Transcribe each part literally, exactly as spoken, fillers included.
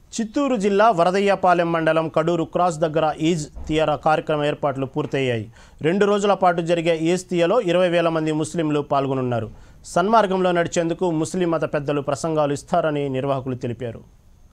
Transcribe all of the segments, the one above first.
చిత్తూరు జిల్లా వరదయ్యపాలెం మండలం కడూరు క్రాస్ దగ్గర ఈజ్ తియరా కార్యక్రమ ఏర్పాట్లు పూర్తయ్యాయి. రెండు రోజుల పాటు జరిగే ఈజ్ తియలో ఇరవై వేల మంది ముస్లింలు పాల్గొనున్నారు. సన్మార్గంలో నడిచేందుకు ముస్లిం మత పెద్దలు ప్రసంగాలు ఇస్తారని నిర్వాహకులు తెలిపారు.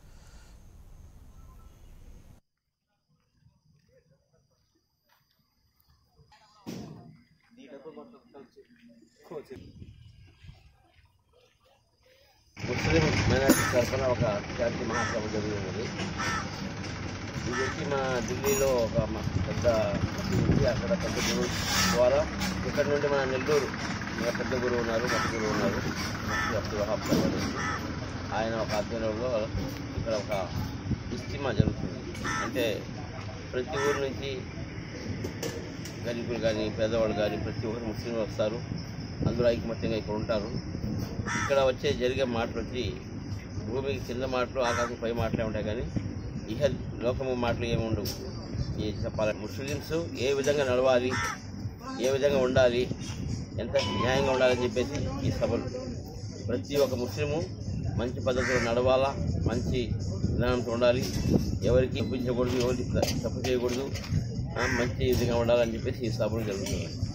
ముస్లిం మైనార్టీ తరఫున ఒక జాతీయ మహాసభ జరిగినది. ఇది వచ్చి మా ఢిల్లీలో ఒక పెద్ద అక్కడ పెద్ద గురువు ద్వారా ఇక్కడ నుండి మన నెల్లూరు మన పెద్ద గురువు ఉన్నారు, మత గురువు ఉన్నారు, అబ్దుల్ వహాబ్ గారు. ఆయన ఒక ఆధ్వర్యంలో ఇక్కడ ఒక ఇస్తిమా జరుగుతుంది. అంటే ప్రతి ఊరు నుంచి గరీబులు కానీ పేదవాళ్ళు కానీ ప్రతి ఒక్కరు ముస్లింలు వస్తారు. అందరూ ఐకమత్యంగా ఇక్కడ ఉంటారు. ఇక్కడ వచ్చే జరిగే మాటలు వచ్చి భూమికి కింద మాటలు, ఆకాశం పై మాటలే ఉంటాయి, కానీ ఇహ లోకము మాటలు ఏమి ఉండవు. ఏ చెప్పాలి, ముస్లిమ్స్ ఏ విధంగా నడవాలి, ఏ విధంగా ఉండాలి, ఎంత న్యాయంగా ఉండాలని చెప్పేసి ఈ సభలు ప్రతి ఒక్క ముస్లిము మంచి పద్ధతిలో నడవాలా, మంచి విధానంతో ఉండాలి, ఎవరికి ఒప్పించకూడదు, ఎవరికి తప్పు చేయకూడదు, మంచి విధంగా ఉండాలని చెప్పేసి ఈ సభలు జరుగుతుంది.